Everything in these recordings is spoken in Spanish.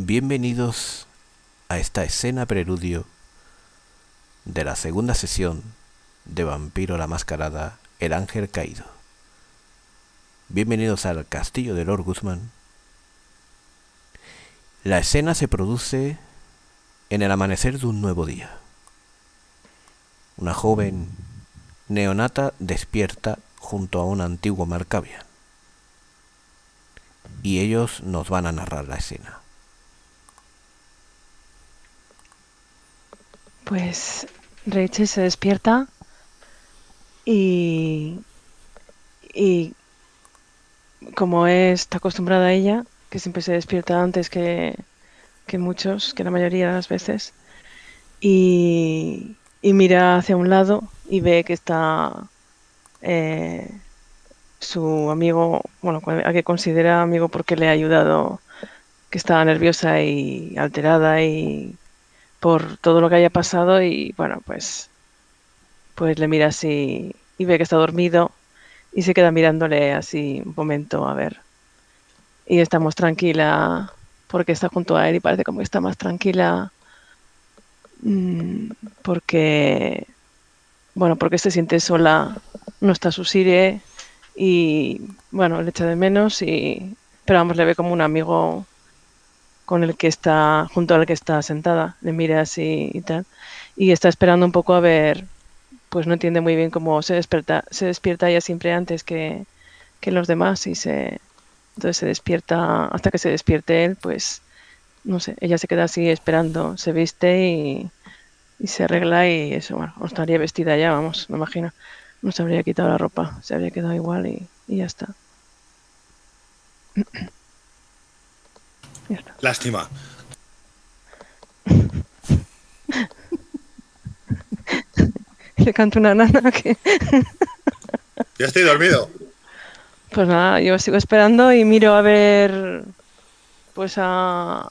Bienvenidos a esta escena preludio de la segunda sesión de Vampiro la Mascarada, El Ángel Caído. Bienvenidos al castillo de Lord Guzmán. La escena se produce en el amanecer de un nuevo día. Una joven neonata despierta junto a un antiguo Marcavian. Y ellos nos van a narrar la escena. Pues Rachel se despierta y como está acostumbrada a ella, que siempre se despierta antes que muchos, que la mayoría de las veces, y mira hacia un lado y ve que está su amigo, bueno, a que considera amigo porque le ha ayudado, que estaba nerviosa y alterada y por todo lo que haya pasado y bueno, pues le mira así y ve que está dormido y se queda mirándole así un momento a ver. Y está más tranquila porque está junto a él y parece como que está más tranquila porque, bueno, porque se siente sola, no está su Sire y, bueno, le echa de menos pero vamos, le ve como un amigo con el que está, junto al que está sentada, le mira así y tal, y está esperando un poco a ver, pues no entiende muy bien cómo se despierta ella siempre antes que los demás entonces se despierta, hasta que se despierte él, pues no sé, ella se queda así esperando, se viste y se arregla y eso, bueno, no estaría vestida ya, vamos, me imagino, no se habría quitado la ropa, se habría quedado igual y ya está. Ya está. Lástima. Le canto una nana que... Yo estoy dormido. Pues nada, yo sigo esperando y miro a ver, pues a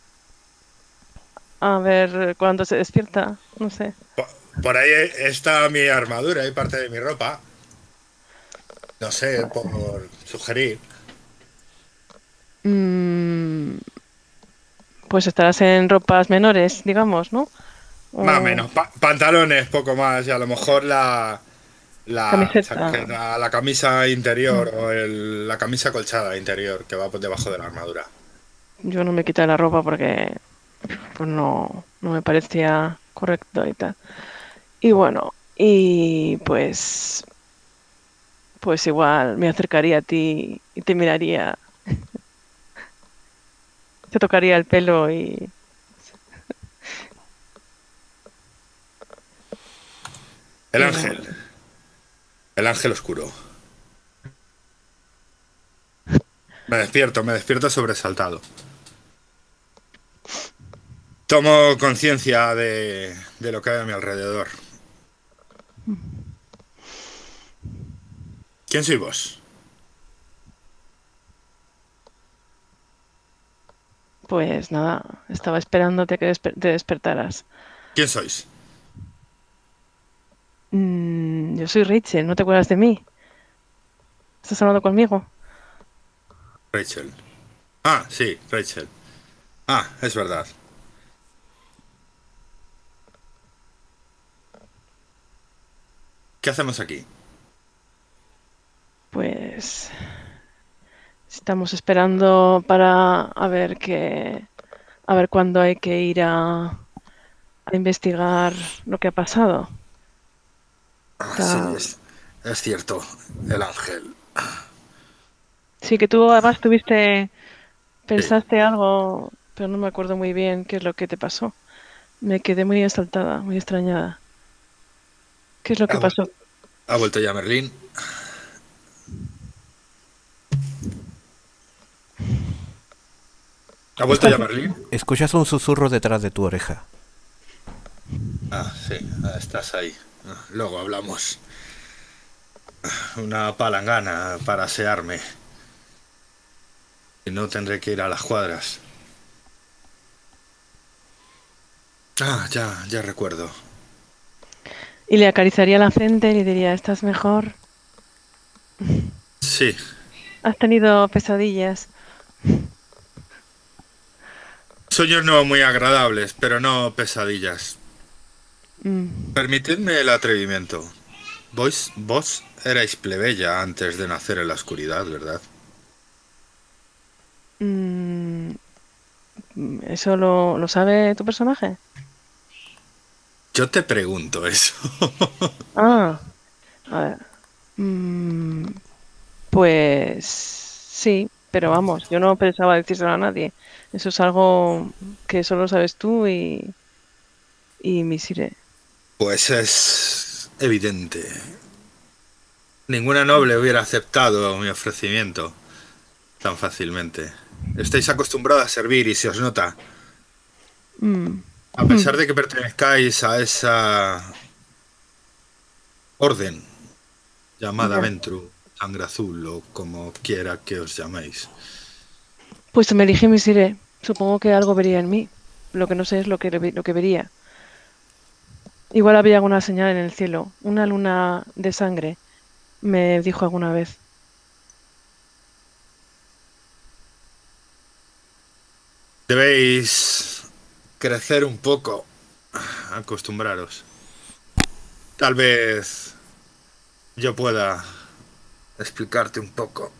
ver cuándo se despierta, no sé. Por ahí está mi armadura y parte de mi ropa. No sé, por sugerir. Pues estarás en ropas menores, digamos, ¿no? Más o menos. Pantalones, poco más. Y a lo mejor la Camiseta. chaqueta, la camisa interior o la camisa colchada interior que va por debajo de la armadura. Yo no me quité la ropa porque pues no me parecía correcto y tal. Y bueno, y pues igual me acercaría a ti y te miraría, te tocaría el pelo y... El ángel. El ángel oscuro. Me despierto sobresaltado. Tomo conciencia de lo que hay a mi alrededor. ¿Quién sois vos? Pues nada, estaba esperándote que te despertaras. ¿Quién sois? Yo soy Rachel, ¿no te acuerdas de mí? ¿Estás hablando conmigo? Rachel. Ah, sí, Rachel. Ah, es verdad. ¿Qué hacemos aquí? Pues estamos esperando para a ver cuándo hay que ir a investigar lo que ha pasado. Sí, es cierto, el ángel. Sí, que tú además Sí. pensaste algo, pero no me acuerdo muy bien qué es lo que te pasó. Me quedé muy exaltada, muy extrañada. ¿Qué es lo que pasó? Ha vuelto ya Merlín. ¿Ha vuelto ya Merlín? Escuchas un susurro detrás de tu oreja. Ah, sí, estás ahí. Luego hablamos. Una palangana para asearme. Y no tendré que ir a las cuadras. Ah, ya recuerdo. Y le acariciaría la frente y le diría, ¿estás mejor? Sí, ¿Has tenido pesadillas? Sueños no muy agradables, pero no pesadillas. Mm, Permitidme el atrevimiento. Vos erais plebeya antes de nacer en la oscuridad, ¿verdad? mm, ¿Eso lo sabe tu personaje? Yo te pregunto eso. Ah, a ver. mm, pues sí, pero vamos, yo no pensaba decírselo a nadie. Eso es algo que solo sabes tú y Misire. Pues es evidente. Ninguna noble hubiera aceptado mi ofrecimiento tan fácilmente. Estáis acostumbrada a servir y se os nota. Mm, A pesar de que pertenezcáis a esa orden llamada ya. Ventru, Sangre Azul o como quiera que os llaméis. Pues me elegí Misire. Supongo que algo vería en mí. Lo que no sé es lo que vería. Igual había alguna señal en el cielo. Una luna de sangre, me dijo alguna vez. Debéis crecer un poco, acostumbraros. Tal vez yo pueda explicarte un poco.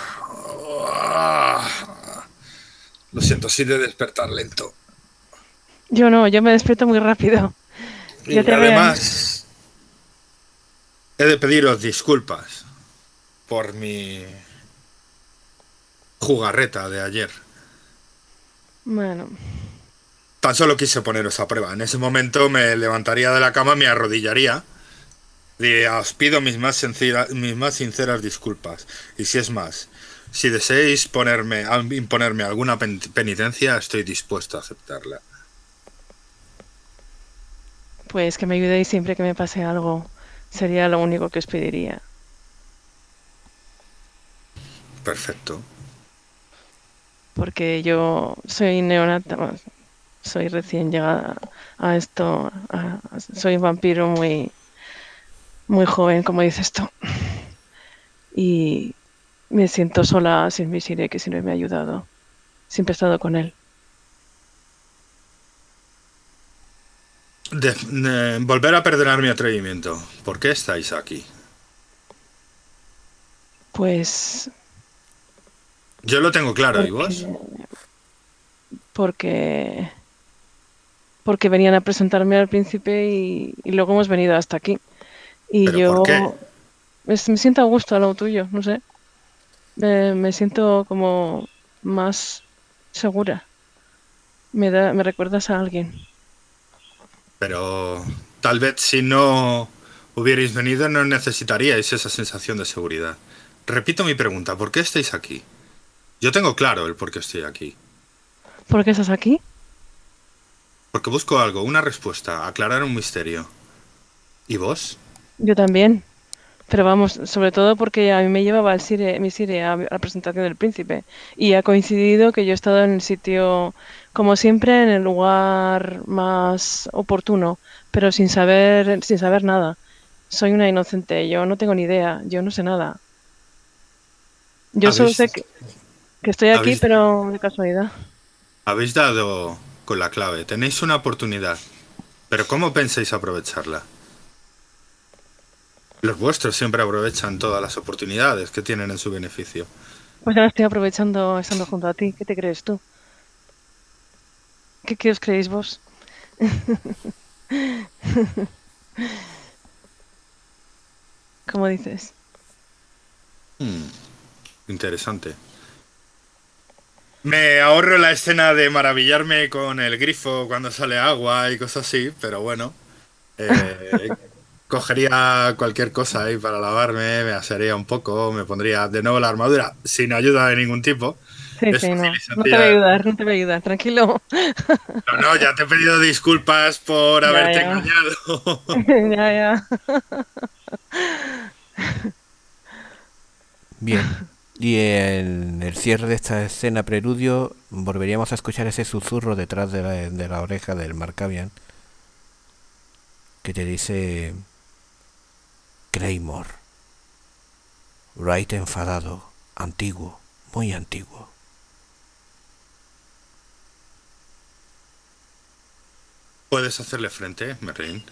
Lo siento, sí de despertar lento. Yo no, yo me despierto muy rápido. Ya Y te veo. además, he de pediros disculpas por mi jugarreta de ayer. Bueno, Tan solo quise poneros a prueba. En ese momento me levantaría de la cama, me arrodillaría. Y os pido mis más sinceras disculpas. Y si es más, si deseáis imponerme alguna penitencia, estoy dispuesto a aceptarla. pues que me ayudéis siempre que me pase algo. Sería lo único que os pediría. Perfecto. Porque yo soy neonata, bueno, soy recién llegada a esto. Soy un vampiro muy joven, como dices tú. Y me siento sola sin mi Sire, que siempre me ha ayudado. Siempre he estado con él. Volver a perdonar mi atrevimiento. ¿Por qué estáis aquí? Pues Yo lo tengo claro, ¿y porque, vos? porque, porque venían a presentarme al príncipe y luego hemos venido hasta aquí. Y ¿Pero por qué? yo me siento a gusto a lo tuyo, no sé. Me siento como más segura. Me recuerdas a alguien. Pero tal vez si no hubierais venido no necesitaríais esa sensación de seguridad. Repito mi pregunta, ¿por qué estáis aquí? Yo tengo claro el por qué estoy aquí. ¿Por qué estás aquí? Porque busco algo, una respuesta, aclarar un misterio. ¿Y vos? Yo también. Pero vamos, sobre todo porque a mí me llevaba mi Sire a la presentación del príncipe. Y ha coincidido que yo he estado en el sitio, como siempre, en el lugar más oportuno, pero sin saber nada. Soy una inocente, yo no tengo ni idea, yo no sé nada. Yo solo sé Habéis, que estoy aquí, habéis, pero de casualidad. habéis dado con la clave. Tenéis una oportunidad. Pero ¿cómo pensáis aprovecharla? Los vuestros siempre aprovechan todas las oportunidades que tienen en su beneficio. Pues ahora estoy aprovechando estando junto a ti. ¿Qué te crees tú? ¿Qué os creéis vos? ¿Cómo dices? Hmm, interesante. Me ahorro la escena de maravillarme con el grifo cuando sale agua y cosas así, pero bueno. eh, Cogería cualquier cosa ahí para lavarme, me asearía un poco, me pondría de nuevo la armadura sin ayuda de ningún tipo. Sí, Es sí, fácil no. y No te voy a sencilla. ayudar, no te voy a ayudar, tranquilo. No, no, ya te he pedido disculpas por Ya, haberte ya. engañado. Ya, ya. Bien. Y en el cierre de esta escena preludio volveríamos a escuchar ese susurro detrás de la oreja del Marcavian que te dice Claymore, Wright enfadado, antiguo, muy antiguo. Puedes hacerle frente, Merlín.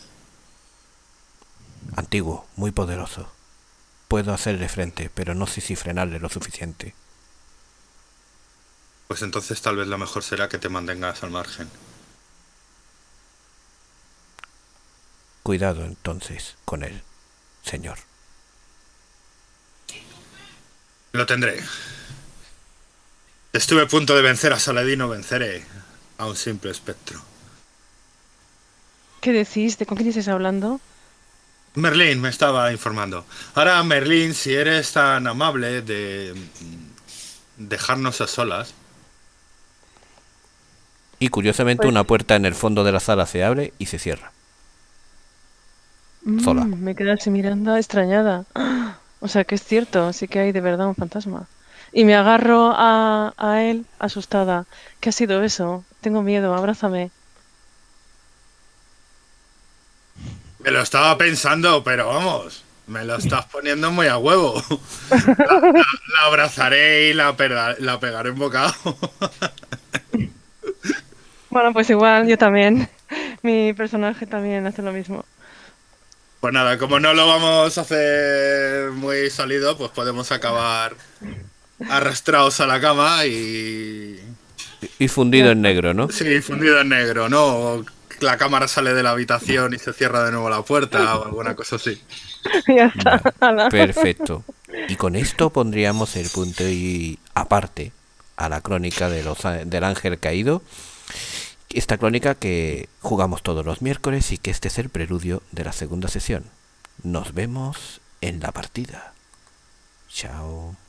Antiguo, muy poderoso. Puedo hacerle frente, pero no sé si frenarle lo suficiente. Pues entonces tal vez lo mejor será que te mantengas al margen. Cuidado entonces con él, señor. Lo tendré. Estuve a punto de vencer a Saladino, venceré a un simple espectro. ¿Qué decís? ¿De con quién estáis hablando? Merlín me estaba informando. Ahora, Merlín, si eres tan amable de dejarnos a solas. Y curiosamente Pues- una puerta en el fondo de la sala se abre y se cierra. Sola. Me quedé así mirando, extrañada. ¡Ah! O sea que es cierto, sí que hay de verdad un fantasma. Y me agarro a él, asustada. ¿Qué ha sido eso? Tengo miedo, abrázame. Me lo estaba pensando, pero vamos, me lo estás poniendo muy a huevo. La abrazaré y la pegaré en bocado. Bueno, pues igual, yo también. Mi personaje también hace lo mismo. Pues nada, como no lo vamos a hacer muy sólido, pues podemos acabar arrastrados a la cama y... Y fundido en negro, ¿no? Sí, fundido en negro, ¿no? La cámara sale de la habitación y se cierra de nuevo la puerta o alguna cosa así. Ya está. Ala. Perfecto. Y con esto pondríamos el punto y aparte a la crónica de del ángel caído. Esta crónica que jugamos todos los miércoles y que este es el preludio de la segunda sesión. Nos vemos en la partida. Chao.